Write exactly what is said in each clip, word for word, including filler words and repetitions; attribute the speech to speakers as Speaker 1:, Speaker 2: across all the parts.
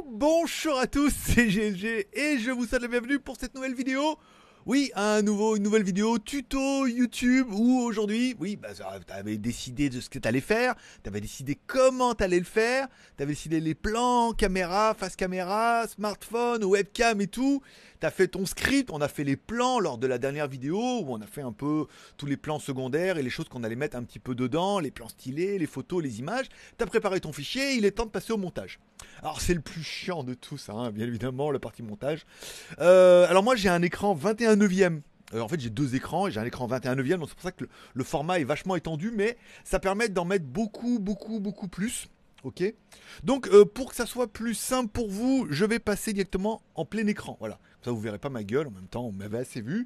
Speaker 1: Bonjour à tous, c'est G L G et je vous souhaite la bienvenue pour cette nouvelle vidéo. Oui, un nouveau, une nouvelle vidéo tuto YouTube où aujourd'hui, oui, bah, t'avais décidé de ce que t'allais faire, t'avais décidé comment t'allais le faire, t'avais décidé les plans, caméra, face caméra, smartphone, webcam et tout. T'as fait ton script, on a fait les plans lors de la dernière vidéo où on a fait un peu tous les plans secondaires et les choses qu'on allait mettre un petit peu dedans, les plans stylés, les photos, les images. T'as préparé ton fichier, il est temps de passer au montage. Alors c'est le plus chiant de tous, hein, bien évidemment, la partie montage. Euh, alors moi j'ai un écran vingt et un neuvième. Euh, en fait j'ai deux écrans et j'ai un écran vingt et un neuvième, donc c'est pour ça que le, le format est vachement étendu, mais ça permet d'en mettre beaucoup, beaucoup, beaucoup plus. Ok. Donc euh, pour que ça soit plus simple pour vous, je vais passer directement en plein écran. Voilà. Comme ça vous verrez pas ma gueule, en même temps on m'avait assez vu.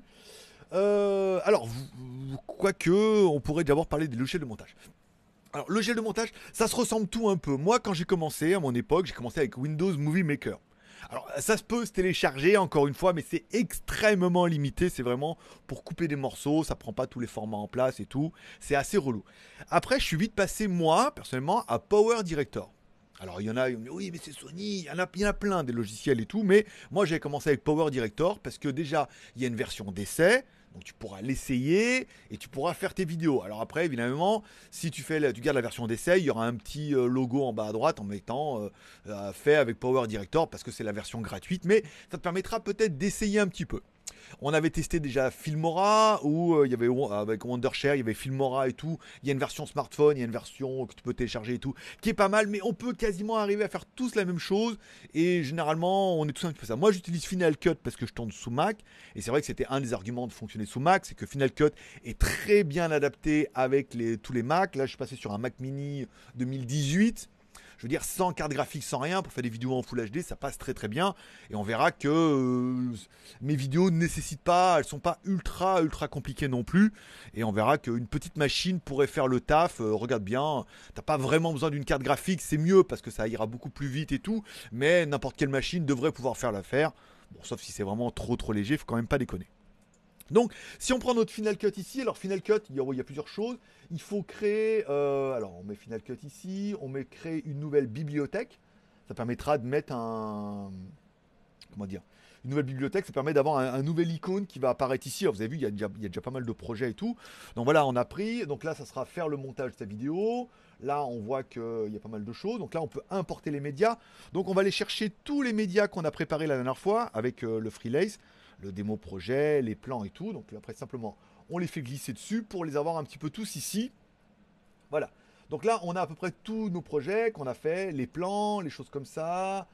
Speaker 1: Euh, alors, quoique, on pourrait d'abord parler des logiciels de montage. Alors, le logiciel de montage, ça se ressemble tout un peu. Moi, quand j'ai commencé, à mon époque, j'ai commencé avec Windows Movie Maker. Alors, ça se peut se télécharger, encore une fois, mais c'est extrêmement limité. C'est vraiment pour couper des morceaux, ça prend pas tous les formats en place et tout. C'est assez relou. Après, je suis vite passé, moi, personnellement, à Power Director. Alors, il y en a, oui, mais c'est Sony, il y en a, il y en a plein des logiciels et tout, mais moi, j'ai commencé avec Power Director parce que déjà, il y a une version d'essai. Donc tu pourras l'essayer et tu pourras faire tes vidéos. Alors après, évidemment, si tu, fais la, tu gardes la version d'essai, il y aura un petit euh, logo en bas à droite en mettant euh, euh, fait avec Power Director parce que c'est la version gratuite. Mais ça te permettra peut-être d'essayer un petit peu. On avait testé déjà Filmora, où euh, il y avait avec Wondershare, il y avait Filmora et tout. Il y a une version smartphone, il y a une version que tu peux télécharger et tout, qui est pas mal, mais on peut quasiment arriver à faire tous la même chose. Et généralement, on est tous un petit peu ça. Moi, j'utilise Final Cut parce que je tourne sous Mac. Et c'est vrai que c'était un des arguments de fonctionner sous Mac, c'est que Final Cut est très bien adapté avec les, tous les Mac. Là, je suis passé sur un Mac Mini deux mille dix-huit. Je veux dire, sans carte graphique, sans rien, pour faire des vidéos en Full H D, ça passe très très bien. Et on verra que euh, mes vidéos ne nécessitent pas, elles sont pas ultra ultra compliquées non plus. Et on verra qu'une petite machine pourrait faire le taf. Euh, regarde bien, t'as pas vraiment besoin d'une carte graphique, c'est mieux parce que ça ira beaucoup plus vite et tout. Mais n'importe quelle machine devrait pouvoir faire l'affaire. Bon, sauf si c'est vraiment trop trop léger, faut quand même pas déconner. Donc, si on prend notre Final Cut ici, alors Final Cut, il y a, il y a plusieurs choses. Il faut créer, euh, alors on met Final Cut ici, on met créer une nouvelle bibliothèque. Ça permettra de mettre un, comment dire, une nouvelle bibliothèque. Ça permet d'avoir un, un nouvel icône qui va apparaître ici. Alors, vous avez vu, il y, a déjà, il y a déjà pas mal de projets et tout. Donc voilà, on a pris. Donc là, ça sera faire le montage de sa vidéo. Là, on voit qu'il y a pas mal de choses. Donc là, on peut importer les médias. Donc on va aller chercher tous les médias qu'on a préparés la dernière fois avec euh, le Freelace, le démo projet, les plans et tout. Donc après, simplement, on les fait glisser dessus pour les avoir un petit peu tous ici. Voilà. Donc là, on a à peu près tous nos projets qu'on a fait, les plans, les choses comme ça,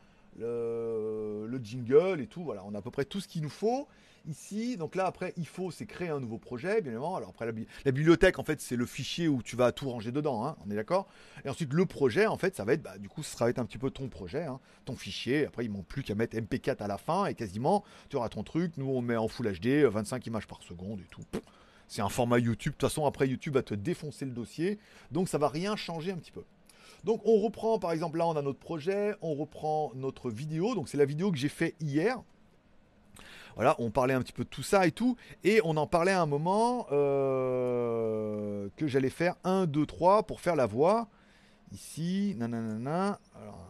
Speaker 1: le, le jingle et tout. Voilà, on a à peu près tout ce qu'il nous faut ici. Donc là, après, il faut, c'est créer un nouveau projet, bien évidemment. Alors après, la, la bibliothèque, en fait, c'est le fichier où tu vas tout ranger dedans, hein, on est d'accord. Et ensuite, le projet, en fait, ça va être, bah, du coup, ça va être un petit peu ton projet, hein, ton fichier. Après, il ne manque plus qu'à mettre M P quatre à la fin et quasiment, tu auras ton truc. Nous, on met en Full H D, vingt-cinq images par seconde et tout. C'est un format YouTube. De toute façon, après, YouTube va te défoncer le dossier. Donc, ça va rien changer un petit peu. Donc, on reprend, par exemple, là, on a notre projet. On reprend notre vidéo. Donc, c'est la vidéo que j'ai fait hier. Voilà, on parlait un petit peu de tout ça et tout. Et on en parlait à un moment euh, que j'allais faire un, deux, trois pour faire la voix. Ici, nanana. Alors,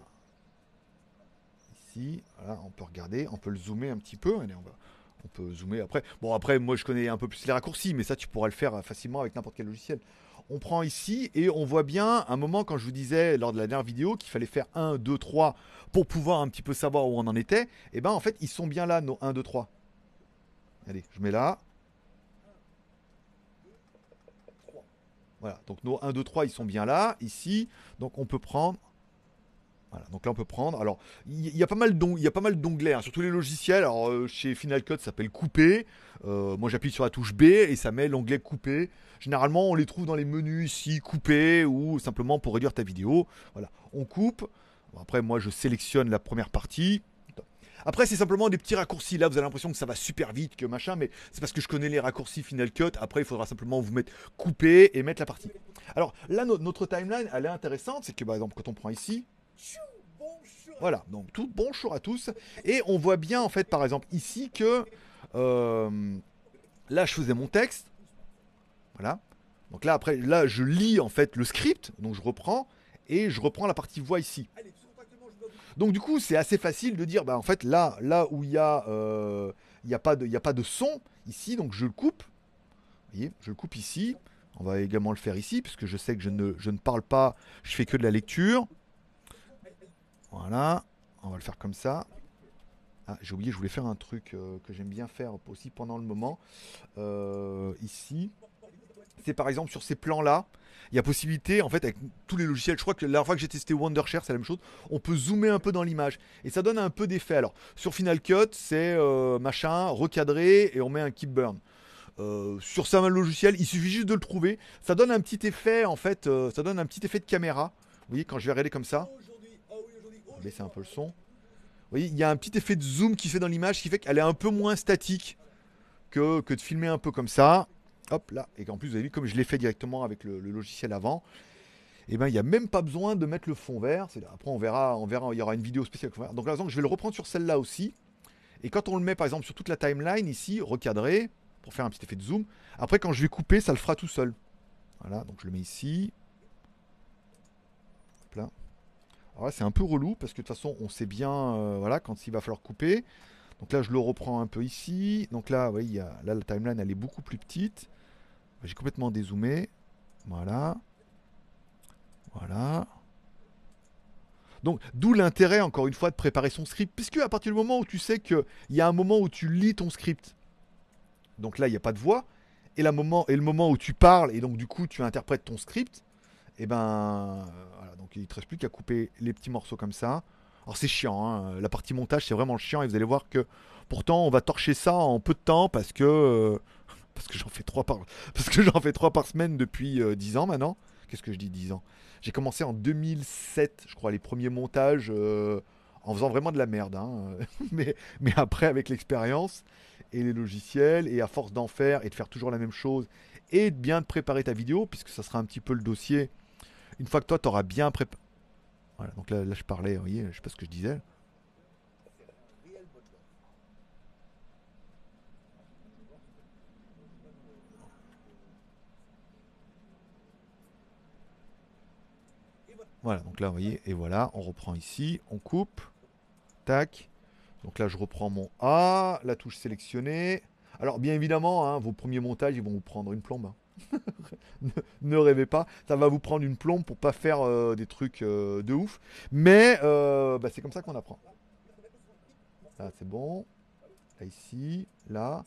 Speaker 1: ici, voilà, on peut regarder. On peut le zoomer un petit peu. Allez, on va... On peut zoomer après. Bon, après, moi, je connais un peu plus les raccourcis, mais ça, tu pourras le faire facilement avec n'importe quel logiciel. On prend ici et on voit bien, un moment, quand je vous disais lors de la dernière vidéo qu'il fallait faire un, deux, trois pour pouvoir un petit peu savoir où on en était. Et ben, en fait, ils sont bien là, nos un, deux, trois. Allez, je mets là. Voilà, donc nos un, deux, trois, ils sont bien là, ici. Donc, on peut prendre... Voilà, donc là on peut prendre. Alors, il y, y a pas mal d'onglets, hein, sur tous les logiciels. Alors, euh, chez Final Cut, ça s'appelle couper. Euh, moi, j'appuie sur la touche B et ça met l'onglet couper. Généralement, on les trouve dans les menus ici, couper ou simplement pour réduire ta vidéo. Voilà, on coupe. Bon, après, moi, je sélectionne la première partie. Après, c'est simplement des petits raccourcis. Là, vous avez l'impression que ça va super vite, que machin, mais c'est parce que je connais les raccourcis Final Cut. Après, il faudra simplement vous mettre couper et mettre la partie. Alors, là, no notre timeline, elle est intéressante. C'est que, par exemple, quand on prend ici. Voilà, donc tout bonjour à tous. Et on voit bien en fait par exemple ici que euh, là je faisais mon texte. Voilà. Donc là après, là je lis en fait le script, donc je reprends et je reprends la partie voix ici. Donc du coup, c'est assez facile de dire, bah en fait, là, là où il y a, euh, il y a pas de, il y a pas de son ici, donc je le coupe. Vous voyez, je le coupe ici. On va également le faire ici, puisque je sais que je ne, je ne parle pas, je fais que de la lecture. Voilà, on va le faire comme ça. Ah, j'ai oublié, je voulais faire un truc euh, que j'aime bien faire aussi pendant le moment. Euh, ici, c'est par exemple sur ces plans-là, il y a possibilité, en fait, avec tous les logiciels, je crois que la dernière fois que j'ai testé Wondershare, c'est la même chose, on peut zoomer un peu dans l'image. Et ça donne un peu d'effet. Alors, sur Final Cut, c'est euh, machin, recadré, et on met un keep burn. Euh, sur certains logiciels, il suffit juste de le trouver. Ça donne un petit effet, en fait, euh, ça donne un petit effet de caméra. Vous voyez, quand je vais regarder comme ça, on va baisser un peu le son. Vous voyez, il y a un petit effet de zoom qui se fait dans l'image qui fait qu'elle est un peu moins statique que, que de filmer un peu comme ça. Hop là, et qu'en plus vous avez vu comme je l'ai fait directement avec le, le logiciel avant, et ben il n'y a même pas besoin de mettre le fond vert. C'est, après on verra, on verra, il y aura une vidéo spéciale. Donc là, je vais le reprendre sur celle-là aussi. Et quand on le met par exemple sur toute la timeline ici, recadré, pour faire un petit effet de zoom, après quand je vais couper, ça le fera tout seul. Voilà, donc je le mets ici. Hop là. Alors là c'est un peu relou parce que de toute façon on sait bien euh, voilà, quand il va falloir couper. Donc là je le reprends un peu ici. Donc là, vous voyez, il y a, là la timeline elle est beaucoup plus petite. J'ai complètement dézoomé. Voilà. Voilà. Donc, d'où l'intérêt, encore une fois, de préparer son script. Puisque à partir du moment où tu sais qu'il y a un moment où tu lis ton script, donc là, il n'y a pas de voix, et, la moment, et le moment où tu parles, et donc du coup, tu interprètes ton script, et ben, euh, voilà, donc il ne te reste plus qu'à couper les petits morceaux comme ça. Alors c'est chiant, hein, la partie montage, c'est vraiment chiant, et vous allez voir que pourtant, on va torcher ça en peu de temps, parce que... euh, parce que j'en fais trois par parce que j'en fais trois par semaine depuis euh, dix ans maintenant. Qu'est-ce que je dis dix ans? J'ai commencé en deux mille sept, je crois, les premiers montages euh, en faisant vraiment de la merde, hein. mais, mais après avec l'expérience et les logiciels et à force d'en faire et de faire toujours la même chose et de bien préparer ta vidéo puisque ça sera un petit peu le dossier une fois que toi t'auras bien préparé. Voilà, donc là, là je parlais, vous voyez, je sais pas ce que je disais. Voilà, donc là, vous voyez, et voilà, on reprend ici, on coupe, tac. Donc là, je reprends mon A, la touche sélectionnée. Alors, bien évidemment, hein, vos premiers montages, ils vont vous prendre une plombe, hein. ne, ne rêvez pas, ça va vous prendre une plombe pour pas faire euh, des trucs euh, de ouf. Mais euh, bah, c'est comme ça qu'on apprend. Là, c'est bon. Là, ici, là.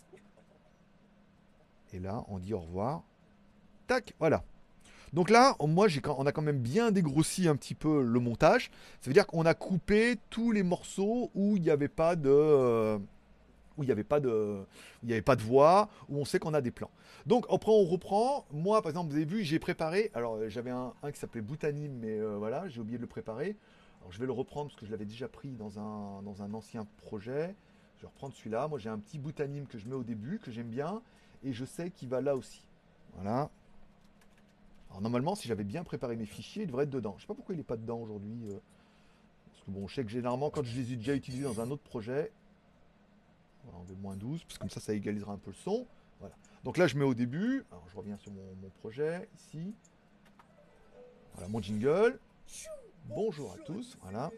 Speaker 1: Et là, on dit au revoir. Tac, voilà. Donc là, moi, j'ai, on a quand même bien dégrossi un petit peu le montage. Ça veut dire qu'on a coupé tous les morceaux où il n'y avait pas de, euh, où il n'y avait pas de, où il y avait pas de voix, où on sait qu'on a des plans. Donc après, on reprend. Moi, par exemple, vous avez vu, j'ai préparé. Alors, euh, j'avais un, un qui s'appelait Boutanim, mais euh, voilà, j'ai oublié de le préparer. Alors, je vais le reprendre parce que je l'avais déjà pris dans un, dans un ancien projet. Je vais reprendre celui-là. Moi, j'ai un petit Boutanim que je mets au début, que j'aime bien, et je sais qu'il va là aussi. Voilà. Alors normalement, si j'avais bien préparé mes fichiers, il devrait être dedans. Je sais pas pourquoi il n'est pas dedans aujourd'hui. euh, parce que bon, je sais que généralement, quand je les ai déjà utilisés dans un autre projet, on va enlever moins douze, parce que comme ça, ça égalisera un peu le son. Voilà. Donc là, je mets au début. Alors je reviens sur mon, mon projet, ici. Voilà, mon jingle. Bonjour à tous. Voilà.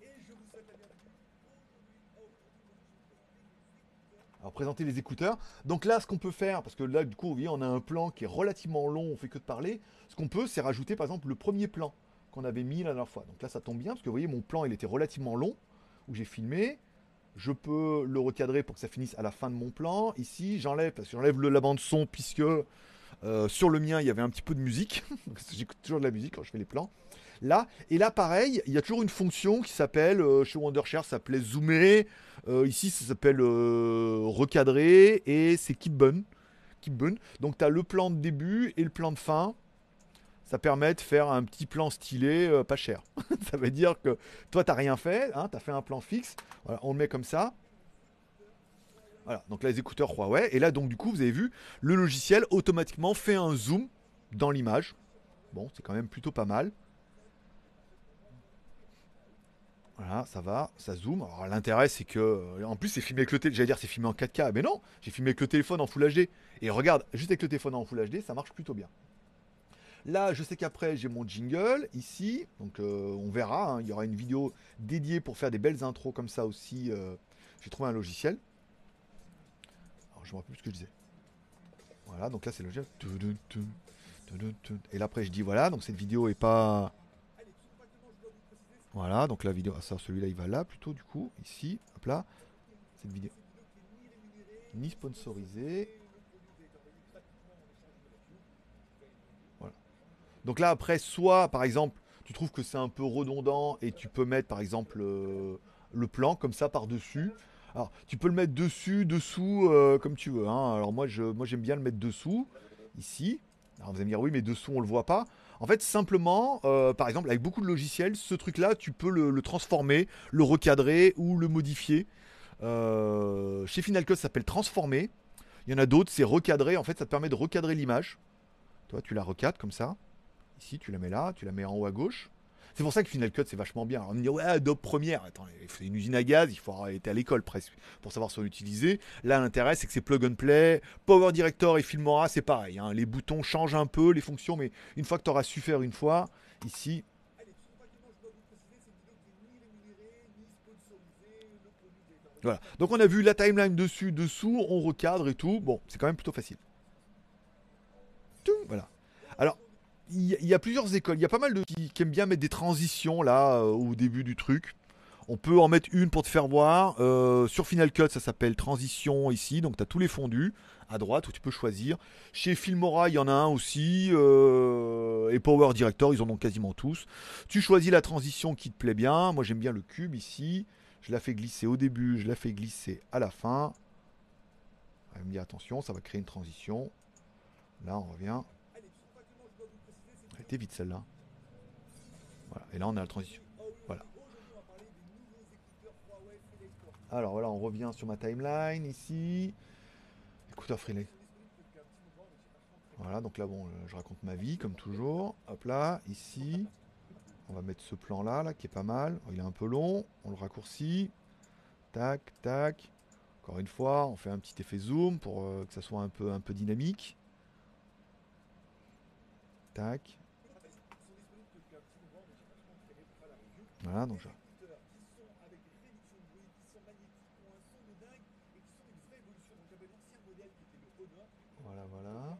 Speaker 1: Alors présenter les écouteurs. Donc là, ce qu'on peut faire, parce que là, du coup, vous voyez, on a un plan qui est relativement long, on fait que de parler. Ce qu'on peut, c'est rajouter, par exemple, le premier plan qu'on avait mis la dernière fois. Donc là, ça tombe bien, parce que vous voyez, mon plan, il était relativement long, où j'ai filmé. Je peux le recadrer pour que ça finisse à la fin de mon plan. Ici, j'enlève, parce que j'enlève le- la bande son, puisque euh, sur le mien, il y avait un petit peu de musique. Parce que j'écoute toujours de la musique quand je fais les plans. Là, et là, pareil, il y a toujours une fonction qui s'appelle, euh, chez Wondershare, ça s'appelait zoomer. Euh, ici, ça s'appelle euh, recadrer. Et c'est keep burn. Keep burn. Donc, tu as le plan de début et le plan de fin. Ça permet de faire un petit plan stylé, euh, pas cher. Ça veut dire que toi, t'as rien fait, hein, tu as fait un plan fixe. Voilà, on le met comme ça. Voilà, donc là, les écouteurs Huawei. Et là, donc, du coup, vous avez vu, le logiciel automatiquement fait un zoom dans l'image. Bon, c'est quand même plutôt pas mal. Voilà, ça va, ça zoome. Alors l'intérêt c'est que, euh, en plus c'est filmé avec le téléphone, j'allais dire c'est filmé en quatre K, mais non, j'ai filmé avec le téléphone en Full H D. Et regarde, juste avec le téléphone en Full H D, ça marche plutôt bien. Là, je sais qu'après, j'ai mon jingle ici. Donc, euh, on verra. Hein, il y aura une vidéo dédiée pour faire des belles intros comme ça aussi. Euh, j'ai trouvé un logiciel. Alors, je me rappelle plus ce que je disais. Voilà, donc là, c'est le logiciel. Et là, après, je dis voilà. Donc, cette vidéo est pas. Voilà, donc la vidéo. Ah, ça, celui-là, il va là plutôt, du coup. Ici, hop là. Cette vidéo. Ni sponsorisée. Voilà. Donc là, après, soit, par exemple, tu trouves que c'est un peu redondant et tu peux mettre, par exemple, euh, le plan comme ça par-dessus. Alors, tu peux le mettre dessus, dessous, euh, comme tu veux. Hein. Alors, moi, je, moi, j'aime bien le mettre dessous, ici. Alors, vous allez me dire, oui, mais dessous, on le voit pas. En fait, simplement, euh, par exemple, avec beaucoup de logiciels, ce truc-là, tu peux le, le transformer, le recadrer ou le modifier. Euh, chez Final Cut, ça s'appelle transformer. Il y en a d'autres, c'est recadrer. En fait, ça te permet de recadrer l'image. Toi, tu la recadres comme ça. Ici, tu la mets là, tu la mets en haut à gauche. C'est pour ça que Final Cut, c'est vachement bien. Alors, on me dit, ouais, Adobe Premiere. Attends, c'est une usine à gaz, il faut avoir été à l'école presque pour savoir s'en utiliser. Là, l'intérêt, c'est que c'est plug and play. Power Director et Filmora, c'est pareil. Hein. Les boutons changent un peu, les fonctions, mais une fois que tu auras su faire une fois, ici. Voilà. Donc, on a vu la timeline dessus, dessous, on recadre et tout. Bon, c'est quand même plutôt facile. Tout, voilà. Alors, il y, y a plusieurs écoles. Il y a pas mal de qui, qui aiment bien mettre des transitions là euh, au début du truc. On peut en mettre une pour te faire voir. Euh, sur Final Cut, ça s'appelle transition ici. Donc tu as tous les fondus à droite où tu peux choisir. Chez Filmora, il y en a un aussi. Euh, et Power Director, ils en ont quasiment tous. Tu choisis la transition qui te plaît bien. Moi, j'aime bien le cube ici. Je la fais glisser au début, je la fais glisser à la fin. On va me dire attention, ça va créer une transition. Là, on revient. Elle était vite celle-là. Voilà. Et là, on a la transition. Voilà. Alors voilà, on revient sur ma timeline ici. Écouteurs Freelance. Voilà, donc là, bon, je raconte ma vie comme toujours. Hop là, ici. On va mettre ce plan-là, là, qui est pas mal. Il est un peu long. On le raccourcit. Tac, tac. Encore une fois, on fait un petit effet zoom pour euh, que ça soit un peu, un peu dynamique. Tac. Voilà, donc je... Voilà, voilà.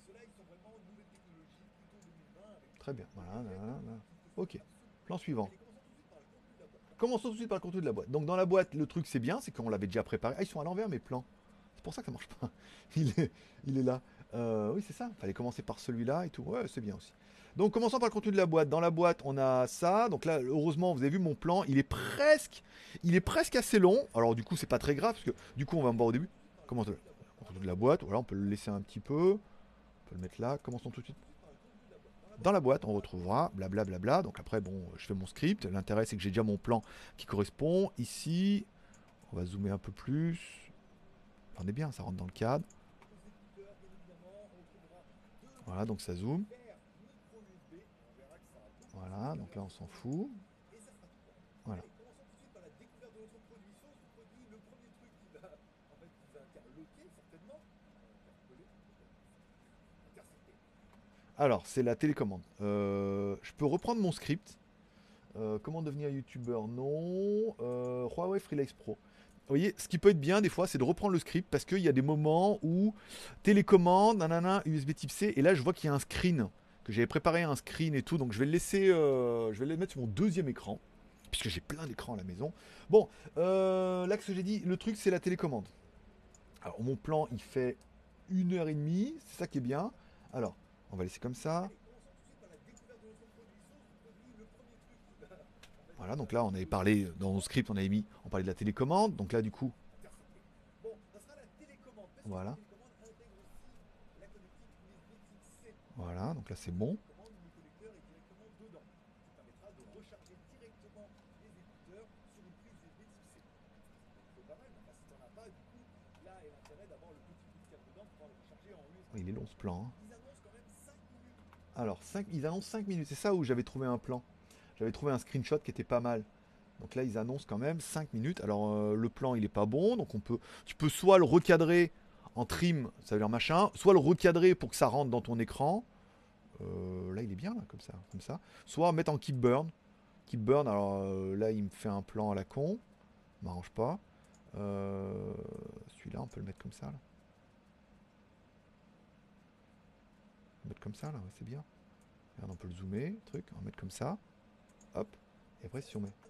Speaker 1: Très bien. Voilà, voilà, voilà. Ok. Plan suivant. Commençons tout de suite par le contenu de la boîte. Donc dans la boîte, le truc c'est bien, c'est qu'on l'avait déjà préparé. Ah, ils sont à l'envers mes plans. C'est pour ça que ça marche pas. Il est, il est là. Euh, oui, c'est ça. Fallait commencer par celui-là et tout. Ouais, c'est bien aussi. Donc commençons par le contenu de la boîte. Dans la boîte, on a ça. Donc là, heureusement, vous avez vu mon plan. Il est presque, il est presque assez long. Alors du coup, c'est pas très grave parce que du coup, on va me voir au début. Comment le contenu de la boîte. Voilà, on peut le laisser un petit peu. On peut le mettre là. Commençons tout de suite. Dans la boîte, on retrouvera blablabla. Bla bla. Donc après, bon, je fais mon script. L'intérêt, c'est que j'ai déjà mon plan qui correspond. Ici, on va zoomer un peu plus. On est bien, ça rentre dans le cadre. Voilà, donc ça zoome. Voilà, donc là, on s'en fout. Voilà. Alors, c'est la télécommande. Euh, je peux reprendre mon script. Euh, comment devenir youtubeur? Non. Euh, Huawei Freelance Pro. Vous voyez, ce qui peut être bien des fois, c'est de reprendre le script parce qu'il y a des moments où télécommande, nanana, U S B type C, et là je vois qu'il y a un screen, que j'avais préparé un screen et tout, donc je vais le laisser, euh, je vais le mettre sur mon deuxième écran, puisque j'ai plein d'écrans à la maison. Bon, euh, là ce que j'ai dit, le truc c'est la télécommande. Alors mon plan il fait une heure et demie, c'est ça qui est bien. Alors, on va laisser comme ça. Voilà, donc là on avait parlé, dans nos scripts on avait mis, on parlait de la télécommande, donc là du coup, voilà. Voilà, donc là c'est bon. Il est long ce plan. Hein. Alors, cinq, ils annoncent cinq minutes, c'est ça où j'avais trouvé un plan. J'avais trouvé un screenshot qui était pas mal. Donc là, ils annoncent quand même cinq minutes. Alors, euh, le plan, il est pas bon. Donc, on peut, tu peux soit le recadrer en trim, ça veut dire machin, soit le recadrer pour que ça rentre dans ton écran. Euh, là il est bien là, comme ça, comme ça. Soit mettre en keep burn. Keep burn, alors euh, là il me fait un plan à la con. M'arrange pas. Euh, Celui-là on peut le mettre comme ça là. On peut mettre comme ça là, ouais, c'est bien. Regarde, on peut le zoomer, truc, on va mettre comme ça. Hop. Et après si on met.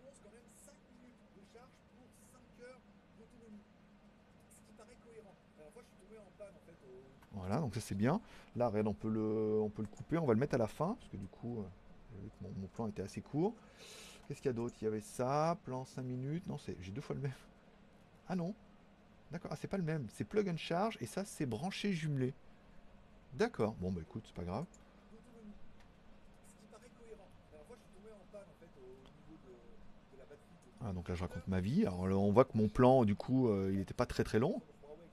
Speaker 1: Voilà, donc ça c'est bien. Là, regarde, on peut le, on peut le couper, on va le mettre à la fin, parce que du coup, euh, j'ai vu que mon, mon plan était assez court. Qu'est-ce qu'il y a d'autre? Il y avait ça, plan cinq minutes. Non, c'est, j'ai deux fois le même. Ah non, d'accord, ah, c'est pas le même. C'est plug and charge, et ça c'est branché jumelé. D'accord, bon bah écoute, c'est pas grave. Ah, donc là je raconte ma vie. Alors là, on voit que mon plan, du coup, euh, il était pas très très long.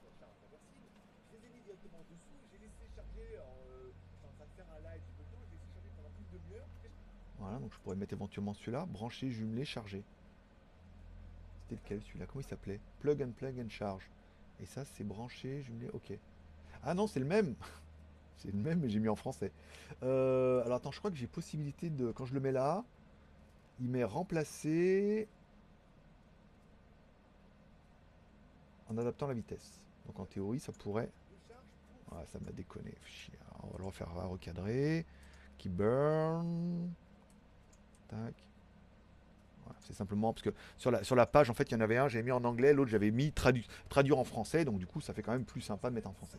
Speaker 1: Voilà, donc je pourrais mettre éventuellement celui-là, branché, jumelé, chargé. C'était lequel celui-là? Comment il s'appelait? Plug and plug and charge. Et ça c'est branché, jumelé, ok. Ah non, c'est le même. C'est le même, mais j'ai mis en français. Euh, alors attends, je crois que j'ai possibilité de... Quand je le mets là, il m'est remplacé en adaptant la vitesse. Donc en théorie, ça pourrait... Ouais, ça m'a déconné. Chier. On va le refaire, on va recadrer. Qui burn. Tac. Voilà, c'est simplement parce que sur la, sur la page, en fait, il y en avait un, j'avais mis en anglais, l'autre, j'avais mis tradu traduire en français. Donc du coup, ça fait quand même plus sympa de mettre en français.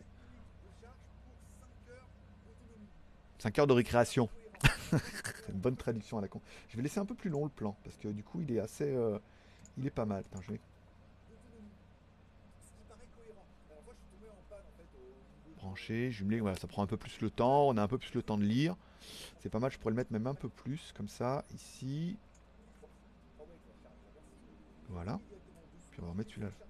Speaker 1: cinq heures de récréation. C'est une bonne traduction à la con. Je vais laisser un peu plus long le plan, parce que du coup, il est assez... euh, il est pas mal. Attends, je vais brancher, jumeler, voilà, ça prend un peu plus le temps, on a un peu plus le temps de lire. C'est pas mal, je pourrais le mettre même un peu plus, comme ça, ici. Voilà. Puis on va remettre celui-là.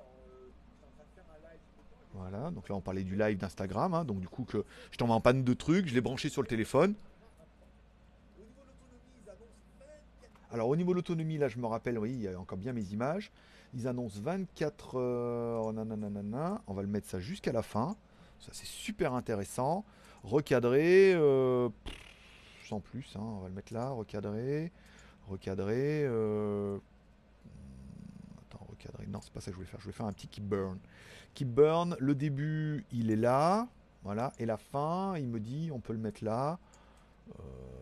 Speaker 1: Voilà, donc là on parlait du live d'Instagram, hein, donc du coup que je tombe en panne de trucs, je l'ai branché sur le téléphone. Alors au niveau de l'autonomie, là je me rappelle, oui, il y a encore bien mes images. Ils annoncent vingt-quatre heures, nanana, on va le mettre ça jusqu'à la fin. Ça c'est super intéressant. Recadré, euh, pff, sans plus, hein, on va le mettre là, recadré, recadré. Euh, attends, recadré, non c'est pas ça que je voulais faire, je voulais faire un petit keep burn. Keep burn, le début il est là, voilà, et la fin il me dit on peut le mettre là. Euh,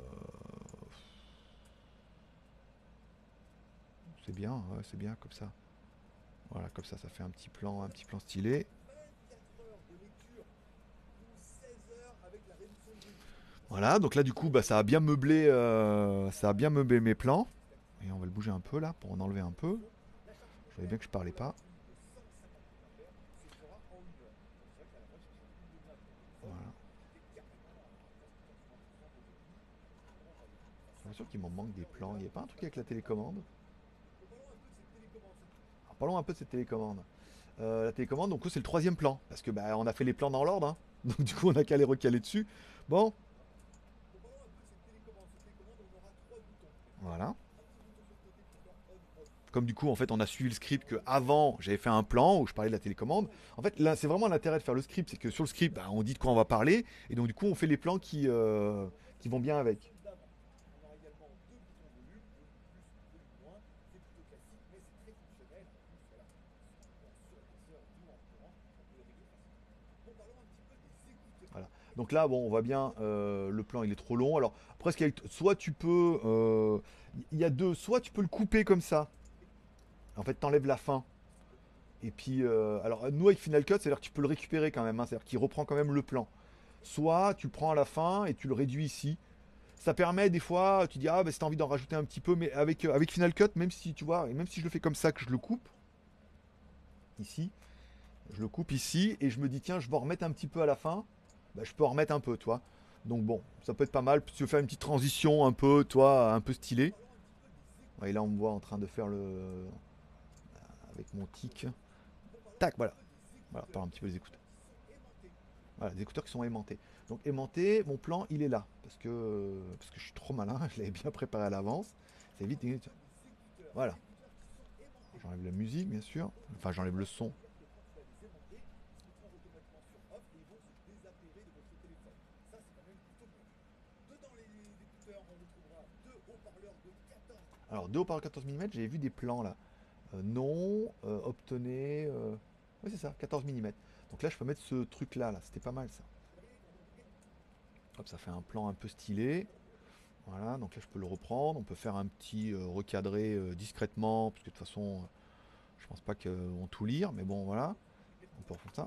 Speaker 1: c'est bien, ouais, c'est bien comme ça. Voilà, comme ça, ça fait un petit plan, un petit plan stylé. Voilà, donc là du coup, bah, ça a bien meublé, euh, ça a bien meublé mes plans. Et on va le bouger un peu là pour en enlever un peu. Je voyais bien que je parlais pas. Voilà. Je suis sûr qu'il m'en manque des plans. Il n'y a pas un truc avec la télécommande? Alors, parlons un peu de cette télécommande. Euh, la télécommande, donc c'est le troisième plan. Parce que bah, on a fait les plans dans l'ordre, hein. Donc du coup, on a qu'à les recaler dessus. Bon, voilà. Comme du coup, en fait, on a suivi le script que avant, j'avais fait un plan où je parlais de la télécommande. En fait, là, c'est vraiment l'intérêt de faire le script, c'est que sur le script, bah, on dit de quoi on va parler, et donc du coup, on fait les plans qui, euh, qui vont bien avec. Voilà. Donc là, bon, on voit bien, euh, le plan, il est trop long. Alors, après, ce qu'il y a- soit tu peux, euh, il y a deux, soit tu peux le couper comme ça. En fait, t'enlèves la fin. Et puis, euh, alors, nous, avec Final Cut, c'est-à-dire que tu peux le récupérer quand même, hein, c'est-à-dire qu'il reprend quand même le plan. Soit tu le prends à la fin et tu le réduis ici. Ça permet des fois, tu dis ah bah si t'as envie d'en rajouter un petit peu, mais avec, euh, avec Final Cut, même si tu vois, et même si je le fais comme ça, que je le coupe ici, je le coupe ici et je me dis tiens je vais en remettre un petit peu à la fin, bah, je peux en remettre un peu, toi. Donc bon, ça peut être pas mal. Si tu veux faire une petite transition un peu, toi, un peu stylé. Ouais, et là on me voit en train de faire le avec mon tic. Tac, voilà. Voilà, par un petit peu les écouteurs. Voilà, des écouteurs qui sont aimantés. Donc aimanté, mon plan il est là parce que parce que je suis trop malin, je l'avais bien préparé à l'avance. C'est vite. Voilà. J'enlève la musique, bien sûr. Enfin, j'enlève le son. Alors deux haut-parleurs quatorze millimètres, j'avais vu des plans là. Euh, non, euh, obtenez... Euh... Oui c'est ça, quatorze millimètres. Donc là je peux mettre ce truc là, là. C'était pas mal ça. Hop, ça fait un plan un peu stylé. Voilà, donc là je peux le reprendre. On peut faire un petit euh, recadré euh, discrètement, parce que de toute façon, euh, je pense pas qu'on tout lire, mais bon voilà. On peut refaire ça.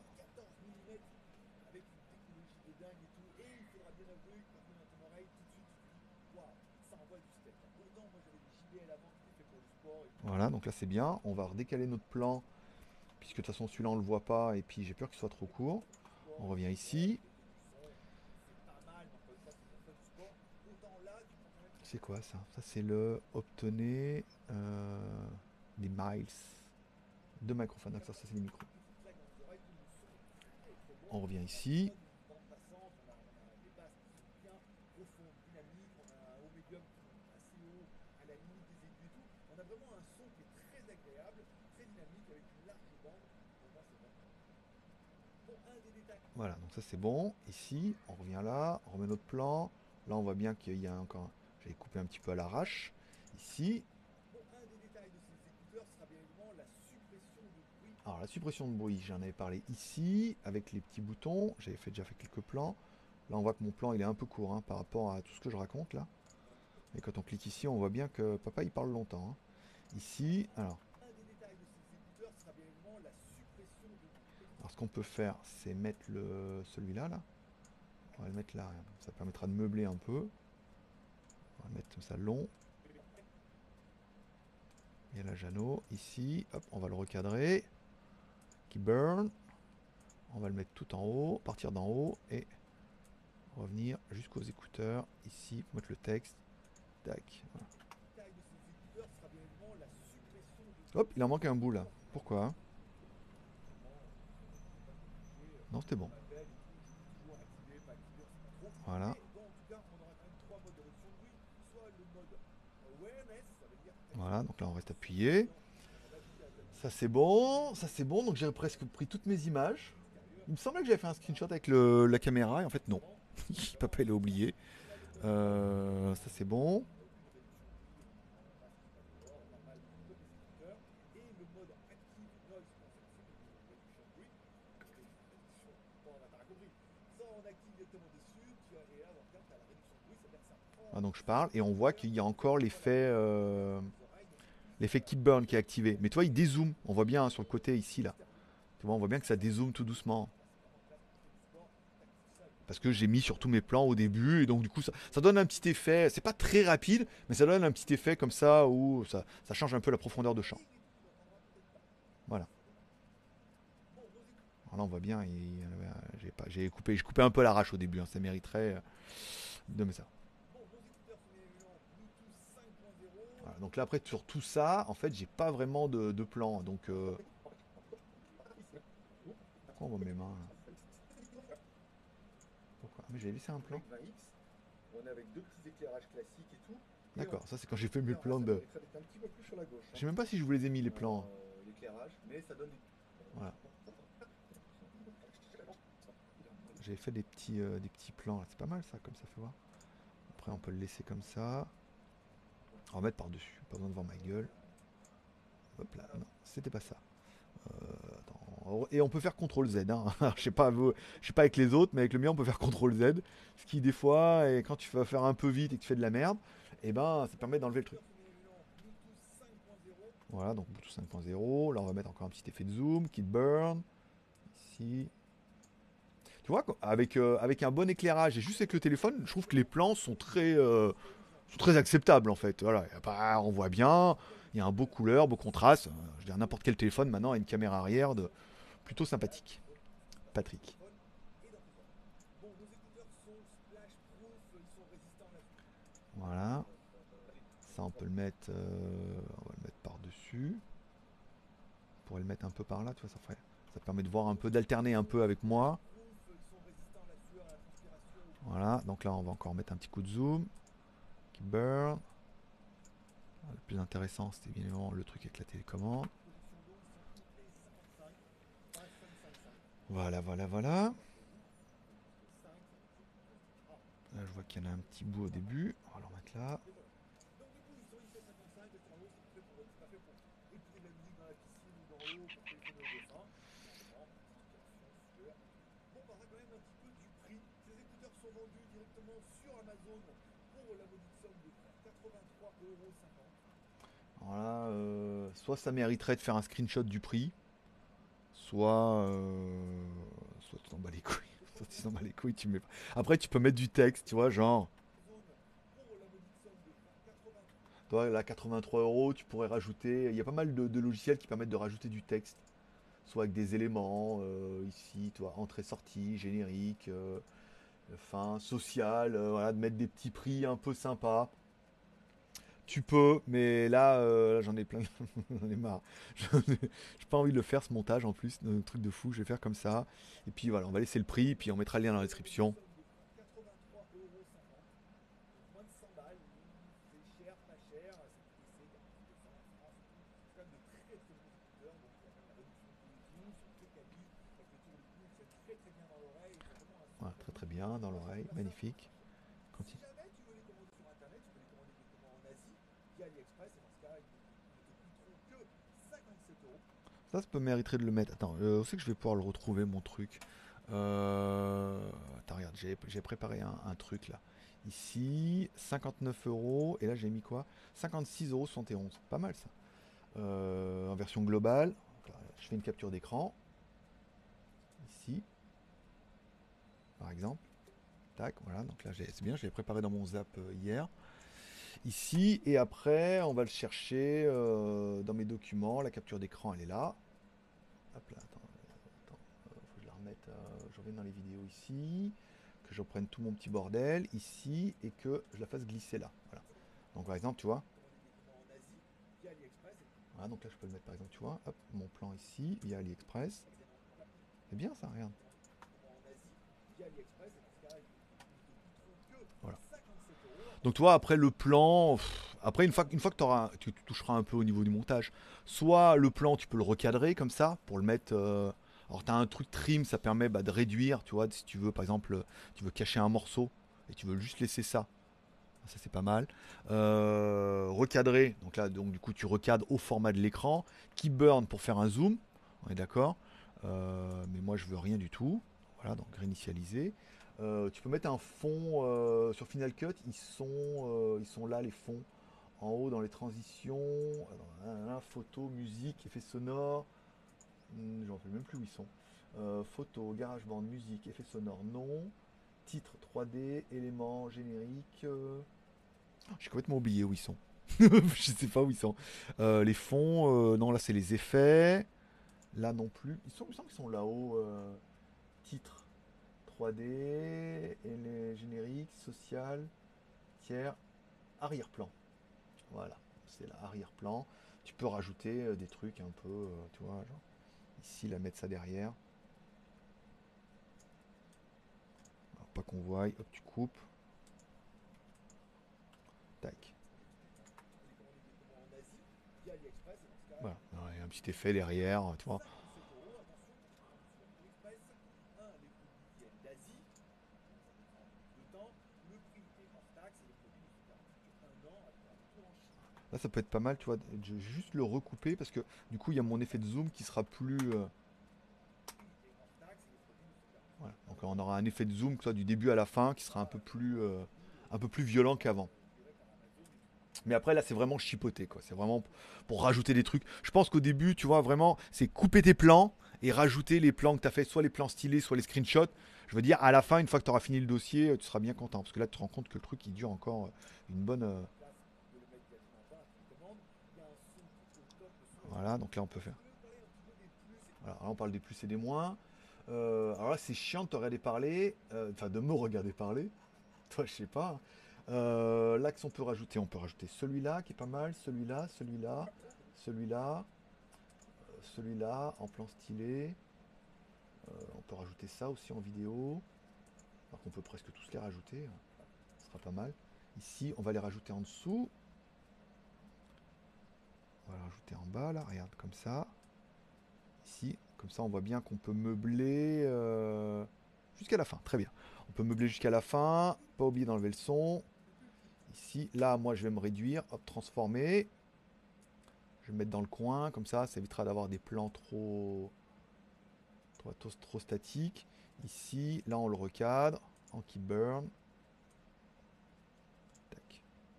Speaker 1: Voilà, donc là c'est bien. On va redécaler notre plan, puisque de toute façon celui-là on le voit pas, et puis j'ai peur qu'il soit trop court. On revient ici. C'est quoi ça? Ça c'est le obtenez euh, des miles. Deux microphones, donc ça, ça c'est les micros. On revient ici. Voilà, donc ça c'est bon. Ici, on revient là, on remet notre plan. Là, on voit bien qu'il y a encore... J'avais coupé un petit peu à l'arrache. Ici. Alors, la suppression de bruit, j'en avais parlé ici, avec les petits boutons. J'avais fait, déjà fait quelques plans. Là, on voit que mon plan, il est un peu court hein, par rapport à tout ce que je raconte là. Et quand on clique ici, on voit bien que papa, il parle longtemps. Hein. Ici, alors... Alors ce qu'on peut faire, c'est mettre le celui-là, là. On va le mettre là, ça permettra de meubler un peu. On va le mettre comme ça long. Il y a la Jeannot, ici, hop, on va le recadrer. Qui burn. On va le mettre tout en haut, partir d'en haut et revenir jusqu'aux écouteurs. Ici, pour mettre le texte. Tac. Voilà. Hop, il en manque un bout là. Pourquoi? Non, c'était bon. Voilà. Voilà, donc là on reste appuyé. Ça c'est bon, ça c'est bon, donc j'ai presque pris toutes mes images. Il me semblait que j'avais fait un screenshot avec le, la caméra, et en fait non. Papa il a oublié. Euh, ça c'est bon. Ah, donc je parle, et on voit qu'il y a encore l'effet... Euh, l'effet keep burn qui est activé. Mais tu vois, il dézoome. On voit bien hein, sur le côté ici, là. Tu vois, on voit bien que ça dézoome tout doucement. Parce que j'ai mis sur tous mes plans au début. Et donc, du coup, ça, ça donne un petit effet. C'est pas très rapide, mais ça donne un petit effet comme ça où ça, ça change un peu la profondeur de champ. Voilà. Alors là, on voit bien. J'ai pas, j'ai coupé, j'ai coupé un peu l'arrache au début. Hein, ça mériterait euh, de mettre ça. Voilà, donc là, après, sur tout ça, en fait, j'ai pas vraiment de, de plan. Donc. Euh... Pourquoi on voit mes mains là? Pourquoi? Mais j'avais laissé un plan.
Speaker 2: On est avec deux petits éclairages classiques et tout.
Speaker 1: D'accord, ça c'est quand j'ai fait mes plans de... Je sais même pas si je vous les ai mis les plans.
Speaker 2: Euh, L'éclairage, mais ça donne des...
Speaker 1: Voilà. J'avais fait des petits, euh, des petits plans, c'est pas mal ça, comme ça fait voir. Après on peut le laisser comme ça. On va mettre par-dessus, pas besoin de voir ma gueule. Hop là, non, c'était pas ça. Euh, attends. Et on peut faire contrôle Z. Hein. Je sais pas, je sais pas avec les autres, mais avec le mien on peut faire contrôle Z. Ce qui des fois, et quand tu vas faire un peu vite et que tu fais de la merde, et eh ben ça permet d'enlever le truc. Voilà, donc Bluetooth cinq point zéro. Là on va mettre encore un petit effet de zoom, kit burn. Ici. Tu vois, avec, euh, avec un bon éclairage et juste avec le téléphone, je trouve que les plans sont très, euh, sont très acceptables en fait. Voilà, y a pas, on voit bien, il y a un beau couleur, beau contraste. Je veux dire, n'importe quel téléphone maintenant a une caméra arrière de plutôt sympathique. Patrick. Voilà. Ça on peut le mettre, euh, on va le mettre par-dessus. On pourrait le mettre un peu par là, tu vois, ça ferait, ça permet de voir un peu, d'alterner un peu avec moi. Voilà, donc là on va encore mettre un petit coup de zoom. Qui burn. Le plus intéressant c'était bien évidemment le truc avec la télécommande. Voilà, voilà, voilà. Là je vois qu'il y en a un petit bout au début. On va le remettre là.
Speaker 2: la musique dans la piscine ou dans l'eau pour téléphoner au dauphin. Évidemment, notification sur. Bon, on parlera quand même un petit peu du prix. Ces écouteurs sont vendus directement sur Amazon pour la modique somme de quatre-vingt-trois euros cinquante.
Speaker 1: Alors là, euh, soit ça mériterait de faire un screenshot du prix, soit, euh, soit tu t'en bats les couilles. Soit tu t'en bats les couilles, tu mets pas. Après, tu peux mettre du texte, tu vois, genre,
Speaker 2: Pour la modique somme de quatre-vingt-trois.
Speaker 1: toi, là, quatre-vingt-trois euros, tu pourrais rajouter. Il y a pas mal de, de logiciels qui permettent de rajouter du texte, soit avec des éléments, euh, ici, toi, entrée-sortie, générique, euh, fin, social, euh, voilà, de mettre des petits prix un peu sympas. Tu peux, mais là, euh, là, j'en ai plein, j'en ai marre. J'en ai- J'ai pas envie de le faire ce montage en plus, un truc de fou. Je vais faire comme ça. Et puis voilà, on va laisser le prix, puis on mettra le lien dans la description.
Speaker 2: quatre-vingt-trois euros cinquante. Donc moins de cent balles. C'est cher, pas cher. C'est P T C, il y a plus de ça en France. C'est quand même de très très bons écouteurs. Donc il y a même la réduction de Bluetooth, ils sont très quali. Avec le tour du cou, ils tiennent très très bien dans l'oreille. Ils ont vraiment un son
Speaker 1: Voilà, très
Speaker 2: quali.
Speaker 1: très bien dans
Speaker 2: Moi je
Speaker 1: l'oreille,
Speaker 2: trouve pas ça
Speaker 1: magnifique.
Speaker 2: ultra cher. Si
Speaker 1: Continue.
Speaker 2: jamais tu veux les commander sur internet, tu peux les commander directement en Asie via AliExpress. Et dans ce cas, ils ne, ils ne te coûteront que cinquante-sept euros.
Speaker 1: Ça, ça peut mériter de le mettre. Attends, euh, où c'est que je vais pouvoir le retrouver mon truc. Euh... Attends, regarde, j'ai j'ai préparé un, un truc là. Ici, cinquante-neuf euros. Et là, j'ai mis quoi? cinquante-six euros soixante et onze. Pas mal ça. Euh, en version globale. Donc là, je fais une capture d'écran. Ici, par exemple. Tac, voilà. Donc là, j'ai- c'est bien, je l'ai préparé dans mon zap euh, hier. Ici, et après, on va le chercher euh, dans mes documents. La capture d'écran, elle est là. Hop là, attends, attends, euh, faut que je la remette. Euh, je reviens dans les vidéos ici. Que je reprenne tout mon petit bordel ici et que je la fasse glisser là. Voilà. Donc par exemple, tu vois.
Speaker 2: Commander directement en Asie via AliExpress.
Speaker 1: Voilà, donc là, je peux le mettre par exemple, tu vois. Hop, mon plan ici, via AliExpress. C'est bien ça, regarde.
Speaker 2: En Asie via AliExpress. Et dans ce cas, ils ne te coûteront que
Speaker 1: Voilà.
Speaker 2: cinquante-sept euros.
Speaker 1: Donc tu vois, après le plan, pff, après une fois, une fois que t'auras- tu, tu toucheras un peu au niveau du montage, soit le plan tu peux le recadrer comme ça pour le mettre. euh, alors tu as un truc trim, ça permet bah, de réduire, tu vois, si tu veux par exemple, tu veux cacher un morceau et tu veux juste laisser ça, ça c'est pas mal. Euh, recadrer, donc là donc du coup tu recadres au format de l'écran, qui burn pour faire un zoom, on est d'accord. Euh, mais moi je veux rien du tout, voilà donc réinitialiser. Euh, tu peux mettre un fond euh, sur Final Cut, ils sont, euh, ils sont là les fonds en haut dans les transitions, alors, là, là, photo, musique, effets sonores, hmm, j'en sais même plus où ils sont. Euh, photo, GarageBand, musique, effets sonores, non. Titre trois D, éléments, générique. euh, J'ai complètement oublié où ils sont. Je sais pas où ils sont. Euh, les fonds, euh, non là c'est les effets. Là non plus. Ils sont, il me semble qu'ils sont là-haut. euh, Titre trois D, et les génériques, social, tiers, arrière-plan. Voilà, c'est l'arrière-plan. Tu peux rajouter euh, des trucs un peu, euh, tu vois, genre ici, la mettre ça derrière. Alors, pas qu'on voie, hop, tu coupes. Tac.
Speaker 2: Tu peux les commander directement en Asie via AliExpress. Et dans ce cas,
Speaker 1: Voilà,
Speaker 2: ils
Speaker 1: alors, il y a un petit effet derrière, tu vois.
Speaker 2: cinquante-sept euros. Attention, quand tu commandes sur AliExpress, un, les produits viennent d'Asie, donc ça peut prendre plus de temps. Le prix est hors taxe et les produits ne sont garantis qu'un an avec un retour en Chine.
Speaker 1: Là, ça peut être pas mal, tu vois, de juste le recouper parce que du coup, il y a mon effet de zoom qui sera plus. euh,
Speaker 2: Le prix est hors taxe et les produits ne sont garantis
Speaker 1: voilà.
Speaker 2: qu'un
Speaker 1: Donc,
Speaker 2: an.
Speaker 1: on aura un effet de zoom, toi, du début à la fin, qui sera un peu plus, euh, un peu plus violent qu'avant.
Speaker 2: Libéré par Amazon et tout.
Speaker 1: Mais après, là, c'est vraiment chipoté, quoi. C'est vraiment pour rajouter des trucs. Je pense qu'au début, tu vois, vraiment, c'est couper tes plans et rajouter les plans que tu as fait, soit les plans stylés, soit les screenshots. Je veux dire, à la fin, une fois que tu auras fini le dossier, tu seras bien content. Parce que là, tu te rends compte que le truc, il dure encore une bonne. euh,
Speaker 2: Place de le mettre directement dans la télécommande. Il y a un son tout au top, le son est
Speaker 1: Voilà,
Speaker 2: super.
Speaker 1: donc là, on peut
Speaker 2: Si
Speaker 1: faire.
Speaker 2: vous voulez parler un petit peu des plus et
Speaker 1: Voilà, là, on parle des plus et des moins. Euh, alors là, c'est chiant de te regarder parler, euh, enfin de me regarder parler. Toi, je sais pas. Euh, là, qu'est-ce qu'on peut rajouter? On peut rajouter celui-là qui est pas mal, celui-là, celui-là, celui-là, euh, celui-là en plan stylé. Euh, on peut rajouter ça aussi en vidéo. Alors qu'on peut presque tous les rajouter, hein. Ce sera pas mal. Ici, on va les rajouter en dessous. On va les rajouter en bas, là, regarde, comme ça. Ici, comme ça, on voit bien qu'on peut meubler euh, jusqu'à la fin. Très bien. On peut meubler jusqu'à la fin. Pas oublier d'enlever le son. Ici, là, moi, je vais me réduire. Hop, transformer. Je vais me mettre dans le coin, comme ça, ça évitera d'avoir des plans trop, trop, trop, trop statiques. Ici, là on le recadre en keep burn. Tac.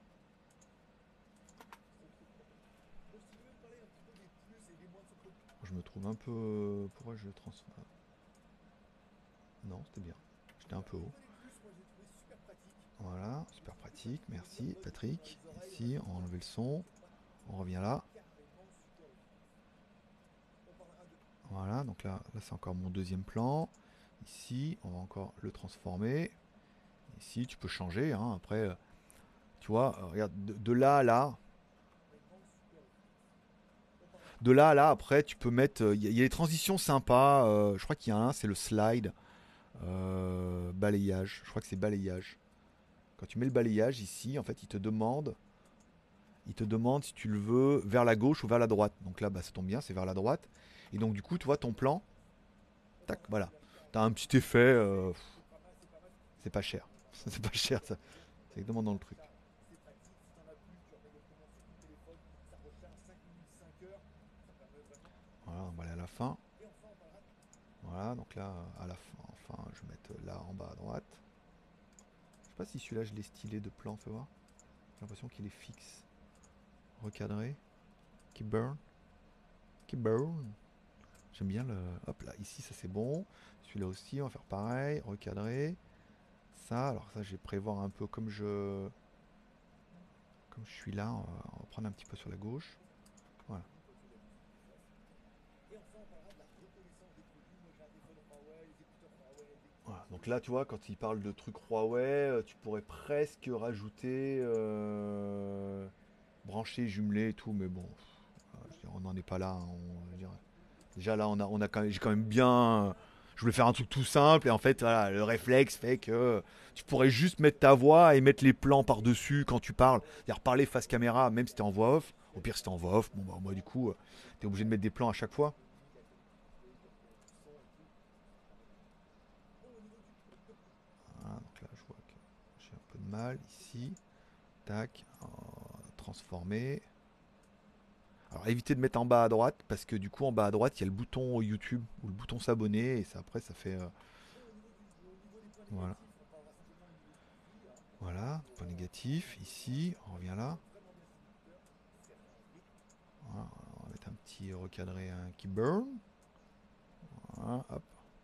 Speaker 2: Donc, si tu veux me parler un petit peu des plus et des moins de ce produit.
Speaker 1: Je me trouve un peu... Pourquoi je le transfère? Non, c'était bien. J'étais un peu haut.
Speaker 2: Les plus, moi j'ai trouvé super pratique.
Speaker 1: Voilà, super pratique, merci Patrick. Ici, on va enlever le son. On revient là.
Speaker 2: Carrément super efficace. On parlera de
Speaker 1: Voilà, donc là, là c'est encore mon deuxième plan. Ici, on va encore le transformer. Ici, tu peux changer. Hein, après, euh, tu vois, euh, regarde, de, de là à là. De là à là, après, tu peux mettre. Il y, a- y a les transitions sympas. euh, je crois qu'il y a un, c'est le slide. euh, balayage. Je crois que c'est balayage. Quand tu mets le balayage ici, en fait, il te demande. Il te demande si tu le veux vers la gauche ou vers la droite. Donc là, bah, ça tombe bien, c'est vers la droite. Et donc, du coup, tu vois ton plan. Tac, voilà. T'as un petit effet. euh, c'est pas cher. C'est pas cher, ça. C'est exactement dans le truc.
Speaker 2: c'est pratique. Si t'en as plus, tu remets directement sur ton téléphone. Ça recharge cinq minutes, cinq heures. Ça permet vraiment.
Speaker 1: Voilà, on va aller à la fin.
Speaker 2: Et enfin, on parlera de
Speaker 1: Voilà, donc là, à la fin, enfin, je vais mettre là en bas à droite. Je sais pas si celui-là, je l'ai stylé de plan, fais voir. J'ai l'impression qu'il est fixe. Recadré. Keep burn. Keep burn. J'aime bien le... Hop là, ici, ça c'est bon. Celui-là aussi, on va faire pareil. Recadrer. Ça, alors ça, je vais prévoir un peu comme je... Comme je suis là, on va, on va prendre un petit peu sur la gauche. Voilà.
Speaker 2: Et enfin, on parlera de la reconnaissance des produits. Moi, j'ai un téléphone Huawei, les écouteurs Huawei, les
Speaker 1: Voilà, donc là, tu vois, quand il parle de trucs Huawei, euh, tu pourrais presque rajouter euh, brancher, jumelé et tout, mais bon, euh, je veux dire, on n'en est pas là. Hein, on- je veux dire, déjà là, on a, on a quand même, j'ai quand même bien. Je voulais faire un truc tout simple et en fait, voilà, le réflexe fait que tu pourrais juste mettre ta voix et mettre les plans par-dessus quand tu parles. C'est-à-dire parler face caméra, même si t'es en voix off. Au pire, si t'es en voix off, bon, bah, moi, du coup, euh, t'es obligé de mettre des plans à chaque fois. Voilà, donc là, je vois que j'ai un peu de mal ici. Tac, euh, transformer. Alors évitez de mettre en bas à droite parce que du coup en bas à droite il y a le bouton YouTube ou le bouton s'abonner et ça après ça fait euh, voilà. Voilà, point négatif, ici, on revient là. Voilà, on va mettre un petit recadré, un keep burn. Voilà, hop.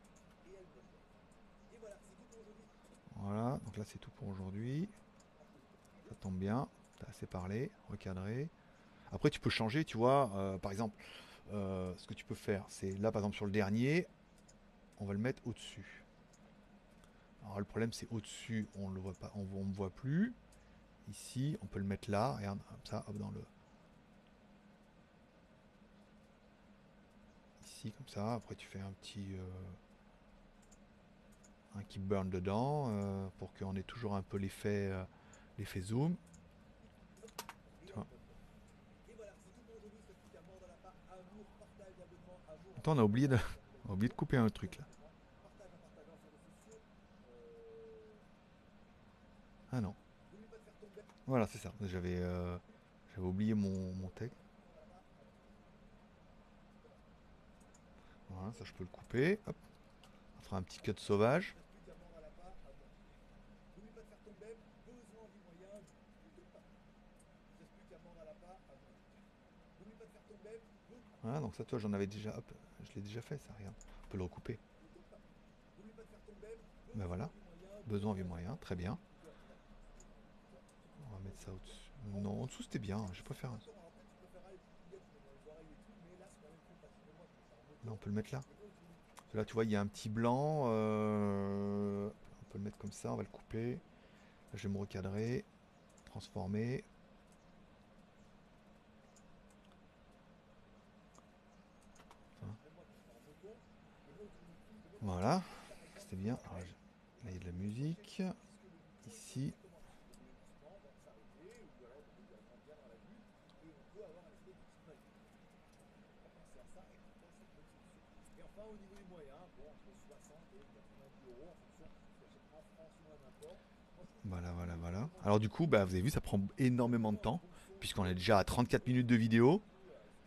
Speaker 1: Voilà, donc là c'est tout pour aujourd'hui. Ça tombe bien, t'as assez parlé, recadré. Après tu peux changer, tu vois, euh, par exemple, euh, ce que tu peux faire, c'est là par exemple sur le dernier, on va le mettre au-dessus. Alors le problème c'est au-dessus, on le voit pas, on ne me voit plus. Ici, on peut le mettre là, regarde, comme ça, hop, dans le... Ici, comme ça, après tu fais un petit... Euh, un keep burn dedans, euh, pour qu'on ait toujours un peu l'effet euh, l'effet zoom. Tu vois. Attends, on a oublié de, on a oublié de couper un truc là. Ah non. Voilà, c'est ça. J'avais euh, j'avais oublié mon, mon texte. Voilà, ça je peux le couper. Hop. On fera un petit cut sauvage. Voilà, donc ça toi j'en avais déjà. Hop, je l'ai déjà fait ça, regarde. On peut le recouper. Ben voilà. Besoin vu moyen, très bien. On va mettre ça au-dessus. Non, en dessous c'était bien, je préfère. Là on peut le mettre là. Là tu vois il y a un petit blanc. Euh... On peut le mettre comme ça, on va le couper. Là je vais me recadrer. Transformer. Voilà, c'était bien. Alors, là il y a de la musique. Ici.
Speaker 2: Et enfin, au niveau des moyens, bon, entre soixante et quatre-vingt-dix euros en fonction de ce que tu achètes en France ou en import.
Speaker 1: Voilà, voilà, voilà. Alors du coup, bah, vous avez vu, ça prend énormément de temps, puisqu'on est déjà à trente-quatre minutes de vidéo.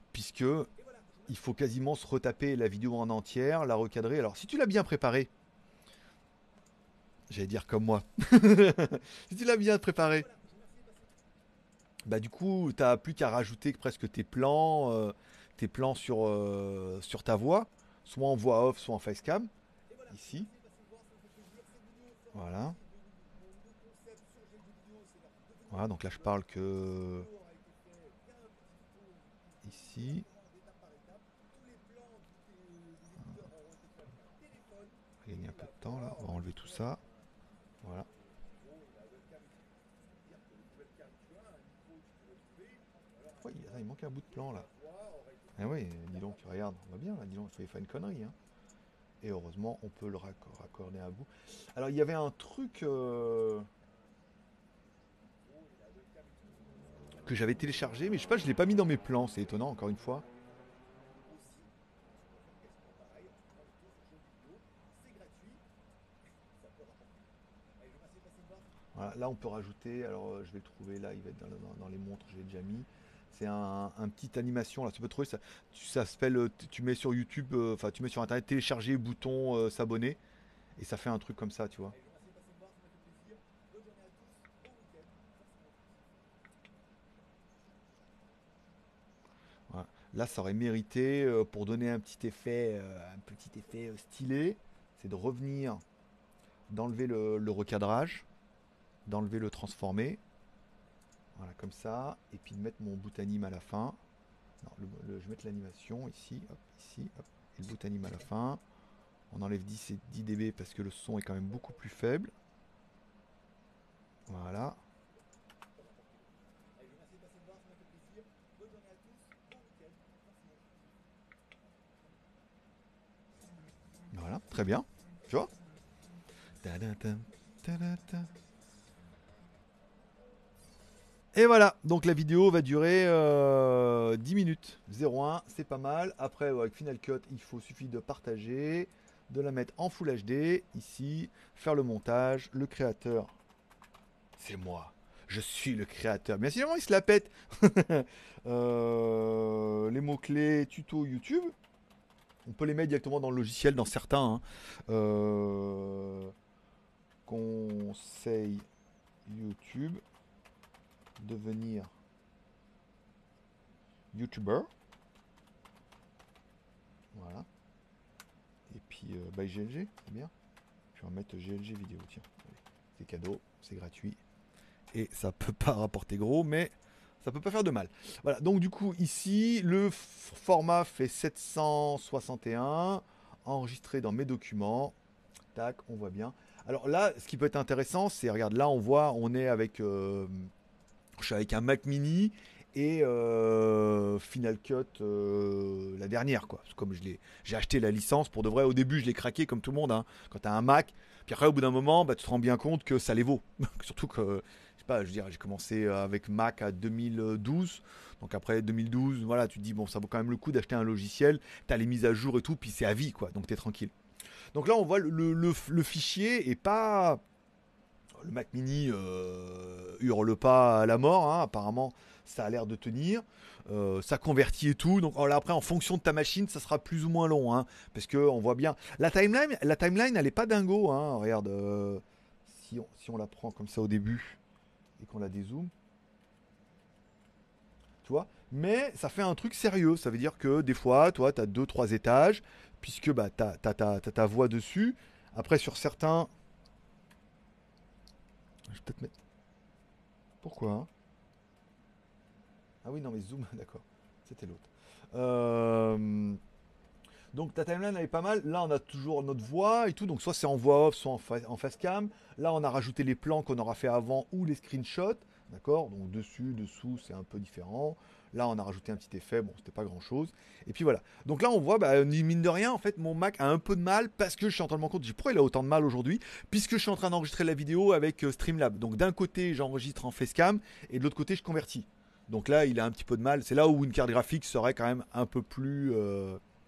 Speaker 1: puisque il faut quasiment se retaper la vidéo en entière, la recadrer. Alors si tu l'as bien préparée, j'allais dire comme moi, si tu l'as bien préparée, bah du coup t'as plus qu'à rajouter presque tes plans, euh, tes plans sur, euh, sur ta voix, soit en voix off, soit en facecam, ici. Voilà. Voilà, donc là je parle que ici. On va gagner un peu de temps là, on va enlever tout ça. Voilà. Ouais, il, il manque un bout de plan là. Ah oui, dis donc, regarde, on va bien là, dis donc, il fallait faire une connerie. Hein. Et heureusement, on peut le raccor raccorder à bout. Alors il y avait un truc euh, que j'avais téléchargé, mais je sais pas, je l'ai pas mis dans mes plans, c'est étonnant encore une fois. Voilà, là on peut rajouter, alors euh, je vais le trouver là, il va être dans, dans- dans les montres, je l'ai déjà mis. C'est un, un petit animation là, tu peux trouver ça. Tu, ça s'appelle, euh, tu tu mets sur YouTube, euh, enfin tu mets sur internet télécharger bouton euh, s'abonner et ça fait un truc comme ça, tu vois. Voilà. Là ça aurait mérité euh, pour donner un petit effet, euh, un petit effet euh, stylé, c'est de revenir, d'enlever le, le recadrage, d'enlever le transformé, voilà comme ça, et puis de mettre mon bout anime à la fin. Non, le- le- je vais mettre l'animation ici, hop, ici, hop, et le bout anime à la fin. On enlève dix et dix décibels parce que le son est quand même beaucoup plus faible. Voilà. Voilà, très bien. Tu vois. Ta-da-ta, ta-da-ta. Et voilà, donc la vidéo va durer euh, dix minutes. zéro un, c'est pas mal. Après, avec Final Cut, il faut suffit de partager, de la mettre en Full H D, ici, faire le montage, le créateur. C'est moi. Je suis le créateur. Bien sûr, il se la pète. Euh, les mots-clés tuto YouTube. On peut les mettre directement dans le logiciel, dans certains. Hein. Euh, conseil YouTube. Devenir YouTuber. Voilà. Et puis, euh, by G L G, c'est bien. Je vais en mettre G L G vidéo, tiens. C'est cadeau, c'est gratuit. Et ça peut pas rapporter gros, mais ça peut pas faire de mal. Voilà, donc du coup, ici, le format fait sept cent soixante et un, enregistré dans mes documents. Tac, on voit bien. Alors là, ce qui peut être intéressant, c'est, regarde, là, on voit, on est avec, euh, je suis avec un Mac Mini et euh, Final Cut euh, la dernière, quoi. Parce que comme je l'ai, j'ai acheté la licence pour de vrai. Au début, je l'ai craqué comme tout le monde. Hein, quand tu as un Mac, puis après, au bout d'un moment, bah, tu te rends bien compte que ça les vaut. Surtout que, je sais pas, je veux dire, j'ai commencé avec Mac à deux mille douze. Donc après deux mille douze, voilà, tu te dis, bon, ça vaut quand même le coup d'acheter un logiciel. Tu as les mises à jour et tout, puis c'est à vie, quoi. Donc tu es tranquille. Donc là, on voit le, le, le, le fichier est pas. Le Mac Mini euh, hurle pas à la mort, hein, apparemment ça a l'air de tenir. Euh, ça convertit et tout. Donc là, après, en fonction de ta machine, ça sera plus ou moins long, hein, parce que on voit bien. La timeline, la timeline, elle est pas dingo. Hein, regarde, euh, si, on, si on la prend comme ça au début et qu'on la dézoome, tu vois. Mais ça fait un truc sérieux. Ça veut dire que des fois, toi, tu as deux, trois étages, puisque bah, tu as ta voix dessus. Après, sur certains. Je vais peut-être mettre. Pourquoi hein. Ah oui, non, mais zoom, d'accord. C'était l'autre. Euh, Donc ta timeline elle est pas mal. Là, on a toujours notre voix et tout. Donc soit c'est en voix off, soit en, fa en face cam. Là, on a rajouté les plans qu'on aura fait avant ou les screenshots. D'accord. Donc dessus, dessous, c'est un peu différent. Là, on a rajouté un petit effet. Bon, c'était pas grand chose. Et puis voilà. Donc là, on voit, bah, mine de rien, en fait, mon Mac a un peu de mal parce que je suis en train de me rendre compte. Pourquoi il a autant de mal aujourd'hui? Puisque je suis en train d'enregistrer la vidéo avec euh, Streamlab. Donc d'un côté, j'enregistre en facecam et de l'autre côté, je convertis. Donc là, il a un petit peu de mal. C'est là où une carte graphique serait quand même un peu plus. Euh,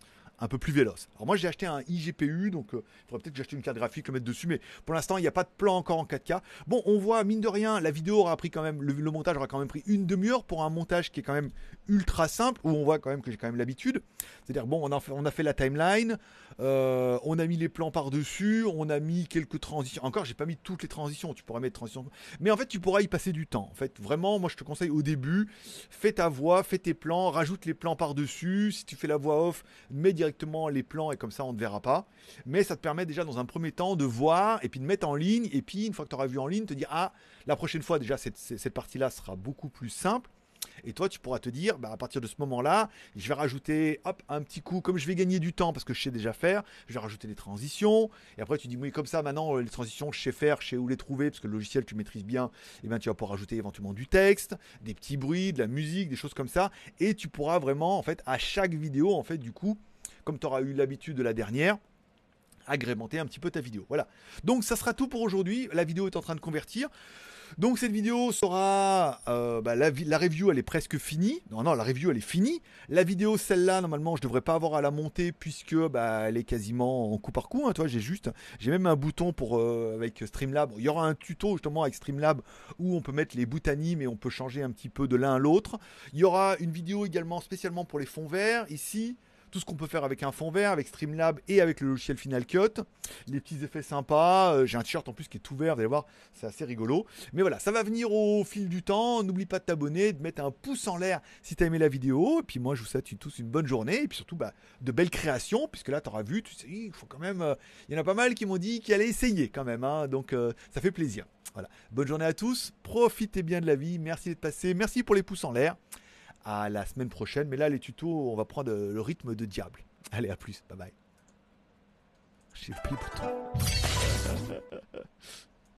Speaker 1: un peu plus véloce. Alors moi j'ai acheté un iGPU, donc euh, il faudrait peut-être que j'achète une carte graphique, le mettre dessus, mais pour l'instant il n'y a pas de plan encore en quatre K. Bon, on voit mine de rien, la vidéo aura pris quand même, le, le montage aura quand même pris une demi-heure pour un montage qui est quand même ultra simple, où on voit quand même que j'ai quand même l'habitude. C'est-à-dire bon, on a fait, on a fait la timeline, euh, on a mis les plans par-dessus, on a mis quelques transitions. Encore, j'ai pas mis toutes les transitions, tu pourrais mettre transitions, mais en fait tu pourras y passer du temps. En fait, vraiment, moi je te conseille au début, fais ta voix, fais tes plans, rajoute les plans par-dessus. Si tu fais la voix off, mets directement les plans et comme ça on ne verra pas. Mais ça te permet déjà dans un premier temps de voir et puis de mettre en ligne. Et puis une fois que tu auras vu en ligne, te dire ah, la prochaine fois déjà cette, cette partie-là sera beaucoup plus simple. Et toi, tu pourras te dire, bah, à partir de ce moment-là, je vais rajouter hop, un petit coup, comme je vais gagner du temps parce que je sais déjà faire, je vais rajouter des transitions. Et après, tu dis, oui, comme ça, maintenant, les transitions, je sais faire, je sais où les trouver parce que le logiciel, tu maîtrises bien. Et bien, tu vas pouvoir rajouter éventuellement du texte, des petits bruits, de la musique, des choses comme ça. Et tu pourras vraiment, en fait, à chaque vidéo, en fait, du coup, comme tu auras eu l'habitude de la dernière, agrémenter un petit peu ta vidéo. Voilà. Donc, ça sera tout pour aujourd'hui. La vidéo est en train de convertir. Donc cette vidéo sera, euh, bah, la, la review elle est presque finie, non non la review elle est finie, la vidéo celle-là normalement je devrais pas avoir à la monter puisque bah, elle est quasiment en coup par coup, hein, toi j'ai juste, j'ai même un bouton pour euh, avec Streamlab, il y aura un tuto justement avec Streamlab où on peut mettre les bouts animes et on peut changer un petit peu de l'un à l'autre, il y aura une vidéo également spécialement pour les fonds verts ici, tout ce qu'on peut faire avec un fond vert, avec Streamlab et avec le logiciel Final Cut. Les petits effets sympas. Euh, j'ai un t-shirt en plus qui est tout vert, vous allez voir, c'est assez rigolo. Mais voilà, ça va venir au fil du temps. N'oublie pas de t'abonner, de mettre un pouce en l'air si tu as aimé la vidéo. Et puis moi, je vous souhaite tous une bonne journée. Et puis surtout, bah, de belles créations, puisque là, tu auras vu, tu sais, il faut quand même... Euh, il y en a pas mal qui m'ont dit qu'ils allaient essayer quand même. Hein, donc, euh, ça fait plaisir. Voilà. Bonne journée à tous. Profitez bien de la vie. Merci d'être passé. Merci pour les pouces en l'air. À la semaine prochaine, mais là les tutos on va prendre le rythme de diable. Allez, à plus, bye bye. J'ai pris le bouton.